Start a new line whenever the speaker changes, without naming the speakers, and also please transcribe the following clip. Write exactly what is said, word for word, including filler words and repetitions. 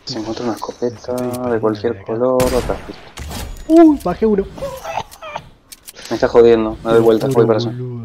Se encuentra una escopeta de cualquier color, otra pista.
Uy, bajé uno.
Me está jodiendo, me doy vuelta, voy para allá.